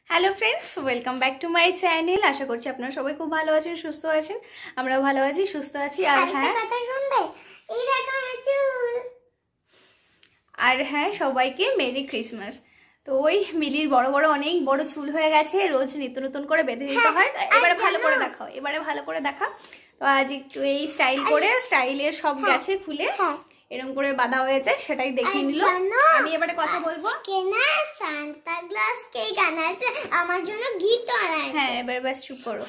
Hello friends, welcome back to my channel. আশা করছি আপনারা সবাই খুব ভালো আছেন, সুস্থ আছেন। আমরাও ভালো আছি, সুস্থ আছি। আর হ্যাঁ, সবাইকে মেরি ক্রিসমাস। তো ওই মিলির বড় বড় অনেক বড় চুল হয়ে গেছে, রোজ নিত্য নতুন করে বেঁধে দিতে হয়। এবারে ভালো করে দেখাও, এবারে ভালো করে দেখা। তো আজ একটু এই স্টাইল করে, স্টাইলের সব গেছে খুলে এরকম করে বাঁধা হয়েছে, সেটাই দেখিয়ে নিল। আমি এবারে কথা বলবো। সান্তা ক্লজ কেক আনাছে আমার জন্য, গিফট আনাছে। হ্যাঁ, এবার ব্যাস চুপ করো।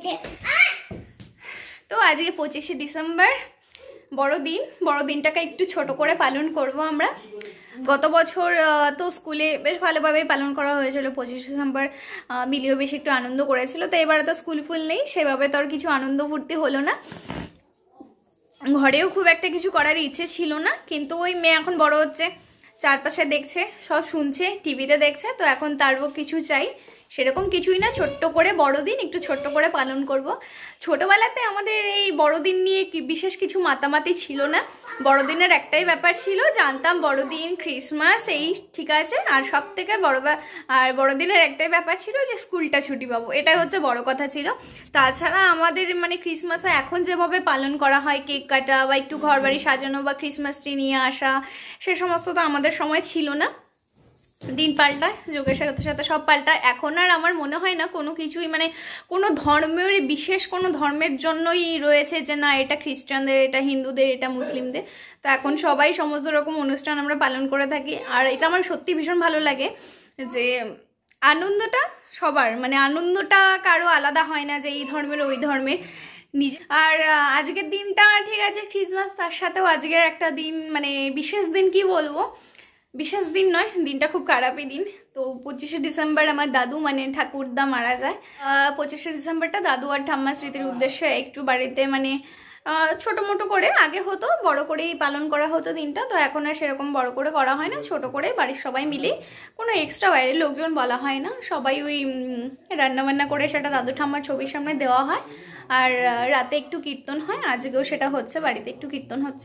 তো আজকে 25শে ডিসেম্বর, বড়দিন। বড়দিনটাকে একটু ছোট করে পালন করব আমরা। গত বছর তো স্কুলে বেশ ভালোভাবেই পালন করা হয়েছিল 25শে ডিসেম্বর। মিলিও বেশ একটু আনন্দ করেছিল। তো এবারে তো স্কুল ফুল নেই, সেভাবে তো আর কিছু আনন্দ ফুর্তি হলো না। ঘরেও খুব একটা কিছু করার ইচ্ছে ছিল না, কিন্তু ওই মেয়ে এখন বড় হচ্ছে, চারপাশে দেখছে, সব শুনছে, টিভিতে দেখছে, তো এখন তারও কিছু চাই। সেরকম কিছুই না, ছোট্ট করে বড়দিন একটু ছোট্ট করে পালন করব। ছোটবেলাতে আমাদের এই বড়দিন নিয়ে বিশেষ কিছু মাতামাতি ছিল না। বড়দিনের একটাই ব্যাপার ছিল, জানতাম বড়দিন ক্রিসমাস এই ঠিক আছে, আর সব থেকে বড়দিনের একটাই ব্যাপার ছিল যে স্কুলটা ছুটি পাবো, এটাই হচ্ছে বড় কথা ছিল। তাছাড়া আমাদের মানে ক্রিসমাসে এখন যেভাবে পালন করা হয়, কেক কাটা বা একটু ঘর বাড়ি সাজানো বা ক্রিসমাস ট্রি নিয়ে আসা, সে সমস্ত তো আমাদের সময় ছিল না। দিন পাল্টায়, যুগের সাথে সাথে সব পাল্টায়। এখন আর আমার মনে হয় না কোনো কিছুই মানে কোনো ধর্মের, বিশেষ কোনো ধর্মের জন্যই রয়েছে যে না এটা খ্রিস্টানদের, এটা হিন্দুদের, এটা মুসলিমদের। তো এখন সবাই সমস্ত রকম অনুষ্ঠান আমরা পালন করে থাকি। আর এটা আমার সত্যি ভীষণ ভালো লাগে যে আনন্দটা সবার, মানে আনন্দটা কারো আলাদা হয় না যে এই ধর্মের ওই ধর্মের নিজে। আর আজকের দিনটা ঠিক আছে ক্রিসমাস, তার সাথেও আজকের একটা দিন মানে বিশেষ দিন, কি বলবো, বিশেষ দিন নয়, দিনটা খুব খারাপই দিন। তো 25শে ডিসেম্বর আমার দাদু মানে ঠাকুরদা মারা যায়। 25শে ডিসেম্বরটা দাদু আর ঠাম্মার স্মৃতির উদ্দেশ্যে একটু বাড়িতে মানে ছোটো মোটো করে, আগে হতো বড় করেই পালন করা হতো দিনটা, তো এখন আর সেরকম বড় করে করা হয় না, ছোট করে বাড়ির সবাই মিলে, কোনো এক্সট্রা বাইরের লোকজন বলা হয় না, সবাই ওই রান্নাবান্না করে সেটা দাদু ঠাম্মার ছবির সামনে দেওয়া হয়। আর রাতে একটু কীর্তন হয়, আজকেও সেটা হচ্ছে, বাড়িতে একটু কীর্তন হচ্ছে।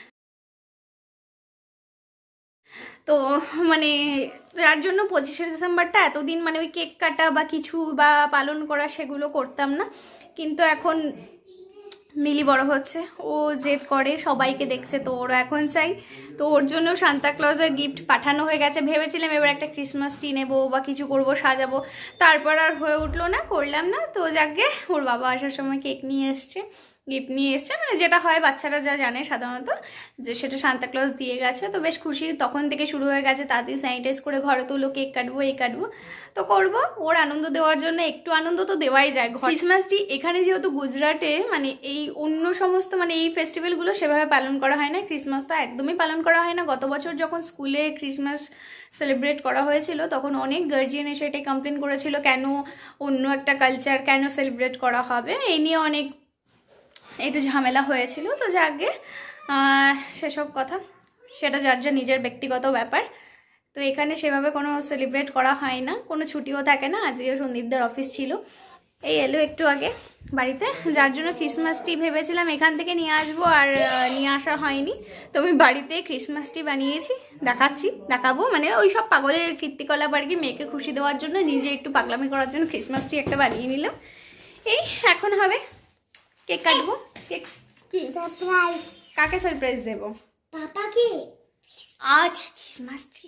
তো মানে যার জন্য 25শে ডিসেম্বরটা এতদিন মানে ওই কেক কাটা বা কিছু বা পালন করা সেগুলো করতাম না। কিন্তু এখন মিলি বড় হচ্ছে, ও জেদ করে, সবাইকে দেখছে, তো ওরা এখন চাই। তো ওর জন্য সান্তা ক্লজের গিফট পাঠানো হয়ে গেছে। ভেবেছিলাম এবার একটা ক্রিসমাস ট্রি নেবো বা কিছু করবো, সাজাবো, তারপর আর হয়ে উঠলো না, করলাম না। তো যাকে ওর বাবা আসার সময় কেক নিয়ে এসছে, গিফট নিয়ে এসছে, মানে যেটা হয় বাচ্চারা যা জানে সাধারণত, যে সেটা সান্তা ক্লজ দিয়ে গেছে। তো বেশ খুশি, তখন থেকে শুরু হয়ে গেছে তাড়াতাড়ি স্যানিটাইজ করে ঘরে তুলো, কেক কাটবো, এই কাটবো। তো করবো, ওর আনন্দ দেওয়ার জন্য একটু আনন্দ তো দেওয়াই যায়। ক্রিসমাসটি এখানে যেহেতু গুজরাটে মানে এই অন্য সমস্ত মানে এই ফেস্টিভ্যালগুলো সেভাবে পালন করা হয় না, ক্রিসমাস তো একদমই পালন করা হয় না। গত বছর যখন স্কুলে ক্রিসমাস সেলিব্রেট করা হয়েছিল তখন অনেক গার্জিয়ান এসে এটাই কমপ্লেন করেছিল, কেন অন্য একটা কালচার কেন সেলিব্রেট করা হবে, এই নিয়ে অনেক একটু ঝামেলা হয়েছিল। তো যাকে সেসব কথা, সেটা যার যা নিজের ব্যক্তিগত ব্যাপার। তো এখানে সেভাবে কোনো সেলিব্রেট করা হয় না, কোনো ছুটিও থাকে না। আজকেও সন্দীপদের অফিস ছিল, এই এলো একটু আগে বাড়িতে, যার জন্য ক্রিসমাস ট্রি ভেবেছিলাম এখান থেকে নিয়ে আসবো, আর নিয়ে আসা হয়নি। তো আমি বাড়িতে ক্রিসমাস ট্রি বানিয়েছি, দেখাবো, মানে ওই সব পাগলের কীর্তিকলাপ আর কি, মেয়েকে খুশি দেওয়ার জন্য, নিজে একটু পাগলামি করার জন্য ক্রিসমাস ট্রি একটা বানিয়ে নিলাম। এই এখন হবে কেক কাটবো। কেক কি সারপ্রাইজ? কাকে সারপ্রাইজ দেব? পাপাকে। আজ ক্রিসমাস ট্রি,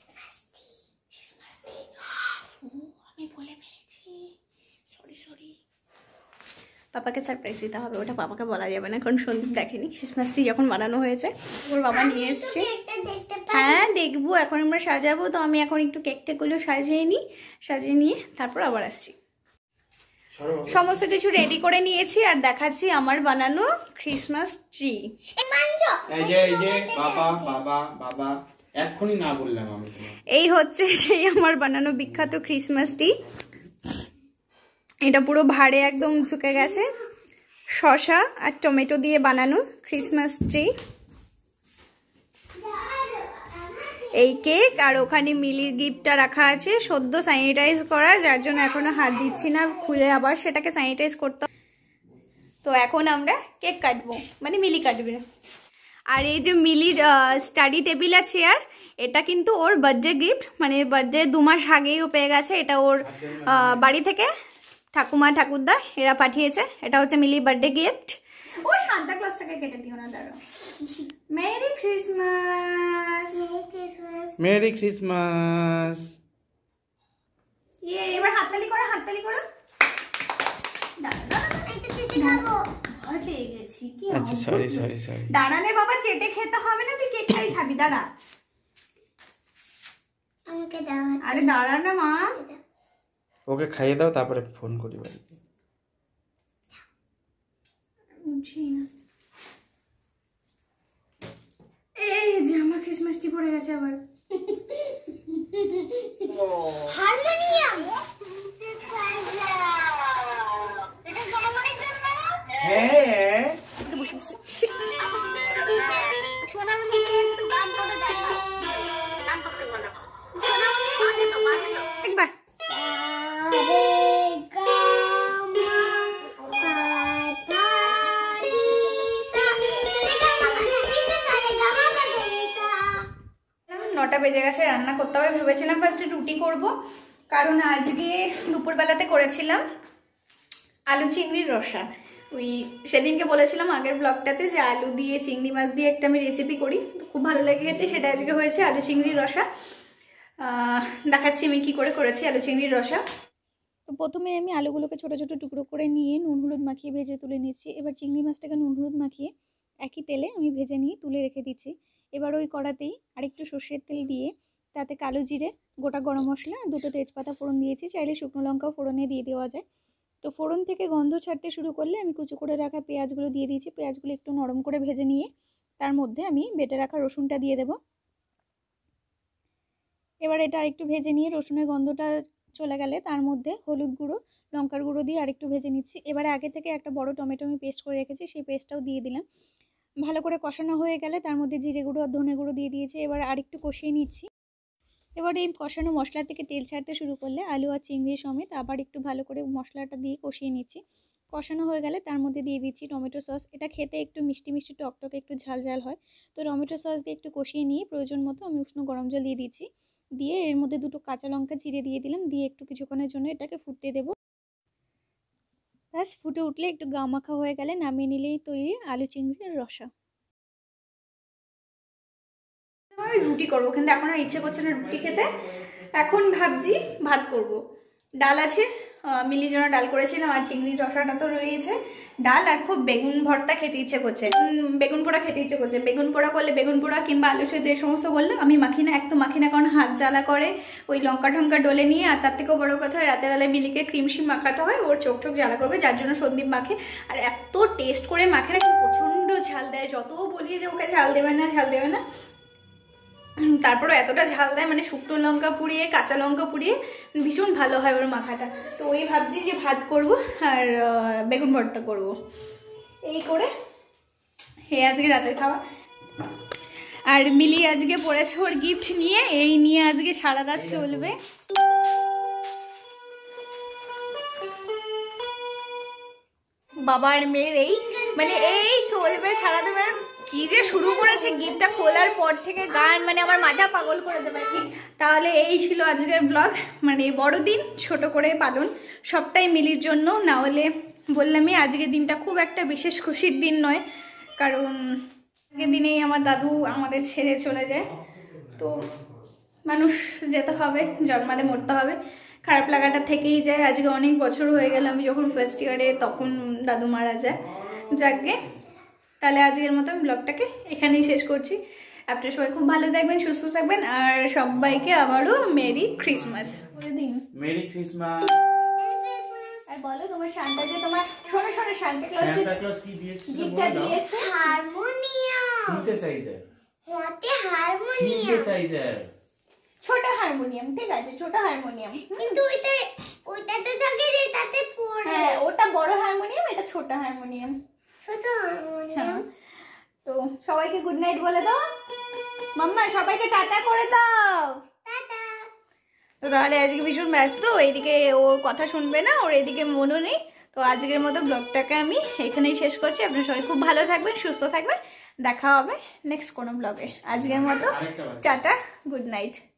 আমি বলে ফেলেছি, সরি। পাপাকে সারপ্রাইজ দিতে হবে, ওটা পাপাকে বলা যাবে না, কারণ সন্দীপ দেখেনি ক্রিসমাস ট্রি যখন বানানো হয়েছে, ওর বাবা নিয়ে এসছে। হ্যাঁ দেখবো, এখন আমরা সাজাবো। তো আমি এখন একটু কেকটাগুলো সাজিয়ে নিয়ে তারপর আবার আসছি। সমস্ত কিছু রেডি করে নিয়েছি আর দেখাচ্ছি আমার বানানো ক্রিসমাস ট্রি। এই হচ্ছে সেই আমার বানানো বিখ্যাত ক্রিসমাস ট্রি। এটা পুরো ভাড়ে একদম ঝুঁকে গেছে, শসা আর টমেটো দিয়ে বানানো ক্রিসমাস ট্রি। এই কেক আর ওখানে মিলির গিফটটা রাখা আছে, সদ্য স্যানিটাইজ করা, যার জন্য এখনো হাত দিচ্ছি না, খুলে আবার সেটাকে স্যানিটাইজ করতে। তো এখন আমরা কেক কাটবো, মানে মিলি কাটবে। আর এই যে মিলির স্টাডি টেবিল আর চেয়ার, এটা কিন্তু ওর বার্থডে গিফট, মানে বার্থডে 2 মাস আগেই ও পেয়ে গেছে। এটা ওর বাড়ি থেকে ঠাকুমা ঠাকুরদা এরা পাঠিয়েছে। এটা হচ্ছে মিলি বার্থডে গিফট। ও সান্তা ক্লজটাকে কেটে দিও না, দাঁড়াও। Merry Christmas. Merry Christmas. এবার হাততালি করো, হাততালি করো। ভয় পেয়ে গেছি। কি আচ্ছা সরি। দাঁড়ালে বাবা, চেটে খেতে হবে না, তুই কেক খাই খাবি, দাঁড়া। আমাকে দাও। আরে দাঁড়া না মা, ওকে খাইয়ে দাও, তারপরে ফোন করি বাড়িতে। বুঝছি না। এই যে আমার ক্রিসমাস ট্রি পড়ে গেছে আবার। হারমোনিয়াম। এটা সোনামণির জন্য। হ্যাঁ সোনামণিকে একটু গান করে দেখো। গান করতে বলো। সোনামণি আগে তো বাজে তো। একবার নটা বেজে গেছে, রান্না করতে হবে। ভেবেছিলাম ফার্স্টে রুটি করব, কারণ আজকে দুপুরবেলাতে করেছিলাম আলু চিংড়ির রসা। ওই সেদিনকে বলেছিলাম আগের ব্লগটাতে যে আলু দিয়ে চিংড়ি মাছ দিয়ে একটা আমি রেসিপি করি, খুব ভালো লাগে খেতে। সেটা আজকে হয়েছে আলু চিংড়ির রসা। দেখাচ্ছি আমি কি করে করেছি আলু চিংড়ির রসা। তো প্রথমে আমি আলুগুলোকে ছোটো ছোটো টুকরো করে নিয়ে নুন হলুদ মাখিয়ে ভেজে তুলে নিচ্ছি। এবার চিংড়ি মাছটাকে নুন হলুদ মাখিয়ে একই তেলে আমি ভেজে নিয়ে তুলে রেখে দিচ্ছি। এবার ওই কড়াতেই আরেকটু সর্ষের তেল দিয়ে তাতে কালো জিরে, গোটা গরম মশলা, 2টো তেজপাতা ফোড়ন দিয়েছি। চাইলে শুকনো লঙ্কাও ফোড়নে দিয়ে দেওয়া যায়। তো ফোড়ন থেকে গন্ধ ছাড়তে শুরু করলে আমি কুচো করে রাখা পেঁয়াজগুলো দিয়ে দিয়েছি। পেঁয়াজগুলো একটু নরম করে ভেজে নিয়ে তার মধ্যে আমি বেটে রাখা রসুনটা দিয়ে দেব। এবার এটা আরেকটু ভেজে নিয়ে রসুনের গন্ধটা চলে গেলে তার মধ্যে হলুদ গুঁড়ো, লঙ্কার গুঁড়ো দিয়ে আরেকটু ভেজে নিচ্ছি। এবারে আগে থেকে একটা বড় টমেটো আমি পেস্ট করে রেখেছি, সেই পেস্টটাও দিয়ে দিলাম। ভালো করে কষানো হয়ে গেলে তার মধ্যে জিরে গুঁড়ো আর ধনে গুঁড়ো দিয়ে দিয়েছি। এবার আরেকটু কষিয়ে নিচ্ছি। এবার এই কষানো মশলা থেকে তেল ছাড়তে শুরু করলে আলু আর চিংড়ি সমেত আবার একটু ভালো করে মশলাটা দিয়ে কষিয়ে নিচ্ছি। কষানো হয়ে গেলে তার মধ্যে দিয়ে দিচ্ছি টমেটো সস। এটা খেতে একটু মিষ্টি মিষ্টি টকটকে একটু ঝাল ঝাল হয়। তো টমেটো সস দিয়ে একটু কষিয়ে নিয়ে প্রয়োজন মতো আমি উষ্ণ গরম জল দিয়ে দিচ্ছি। দিয়ে এর মধ্যে 2টো কাঁচা লঙ্কা চিড়ে দিয়ে দিলাম। দিয়ে একটু কিছুক্ষণের জন্য এটাকে ফুটতে দেবো। ব্যাস ফুটে উঠলে একটু গা মাখা হয়ে গেলে নামিয়ে নিলেই তৈরি আলু চিংড়ির রসা। আমি রুটি করবো, কিন্তু এখন আর ইচ্ছে করছে না রুটি খেতে। এখন ভাবছি ভাত করব। ডাল আছে, মিলির জন্য ডাল করেছিলাম, আর চিংড়ির রসাটা তো রয়েছে। ডাল আর খুব বেগুন ভর্তা খেতে ইচ্ছে করছে, বেগুন পোড়া খেতে ইচ্ছে করছে। বেগুন পোড়া করলে বেগুন পোড়া কিংবা আলু সেদ্ধ এই সমস্ত করলে আমি মাখি না, এক তো মাখি না কারণ হাত জ্বালা করে, ওই লঙ্কা ঠঙ্কা ডলে নিয়ে। আর তার থেকেও বড় কথা, রাতের বেলায় মিলিকে ক্রিম শিম মাখাতে হয়, ওর চোখ টোক জ্বালা করবে, যার জন্য সন্দীপ মাখে। আর এত টেস্ট করে মাখে না, কিন্তু প্রচণ্ড ঝাল দেয়। যত বলি যে ওকে ঝাল দেবে না, ঝাল দেবে না, তারপরে এতটা ঝাল দেয়, মানে শুকনো লঙ্কা পুড়িয়ে কাঁচা লঙ্কা পুড়িয়ে ভীষণ ভালো হয় ওর মাখাটা। তো ওই ভাবছি যে ভাত করব আর বেগুন ভর্তা করব, এই করে আজকে রাতের খাওয়া। আর মিলি আজকে পড়েছে ওর গিফট নিয়ে, এই নিয়ে আজকে সারা রাত চলবে। বাবার মেয়ের এই মানে এই চলবে সারাদিন। মানে কি যে শুরু করেছে গিফটটা খোলার পর থেকে গান, মানে আমার মাথা পাগল করে দেবে কি। তাহলে এই ছিল আজকের ব্লগ, মানে বড়দিন ছোট করে পালন, সবটাই মিলির জন্য। না হলে বললামই আজকের দিনটা খুব একটা বিশেষ খুশির দিন নয়, কারণ আজকের দিনেই আমার দাদু আমাদের ছেড়ে চলে যায়। তো মানুষ যেতে হবে, জন্মালে মরতে হবে, খারাপ লাগাটা থেকেই যায়। আজকে অনেক বছর হয়ে গেল, আমি যখন ফার্স্ট ইয়ারে তখন দাদু মারা যায়। যাকগে, তাহলে আজকের মতো আমি ব্লগটাকে এখানেই শেষ করছি। আপনারা সবাই খুব ভালো থাকবেন, সুস্থ থাকবেন, আর সবাইকে আবারও মেরি ক্রিসমাস বলে দিন। Merry Christmas. আর বলো তোমার শান্তা যে তোমার শোনো শোনো শান্তা ক্লজ কি দিয়েছে? গিফটটা দিয়েছে হারমোনিয়াম। সিনথেসাইজার। মতে হারমোনিয়াম। সিনথেসাইজার। ছোট হারমোনিয়াম, ঠিক আছে, ছোট হারমোনিয়াম। কিন্তু ওইটা তো থাকে যে তাতে পড়ে। হ্যাঁ, ওটা বড় হারমোনিয়াম, এটা ছোট হারমোনিয়াম। ছোট হারমোনিয়াম। তো সবাইকে গুড নাইট বলে দাও মাম্মা, সবাইকে টাটা করে দাও। টাটা। তো তাহলে আজকে ভীষণ ব্যস্ত, এইদিকে ওর কথা শুনবে না, ওর এদিকে মনও নেই। তো আজকের মতো ব্লগটাকে আমি এখানেই শেষ করছি। আপনারা সবাই খুব ভালো থাকবেন, সুস্থ থাকবেন, দেখা হবে নেক্সট কোনো ব্লগে। আজকের মতো টাটা, গুড নাইট।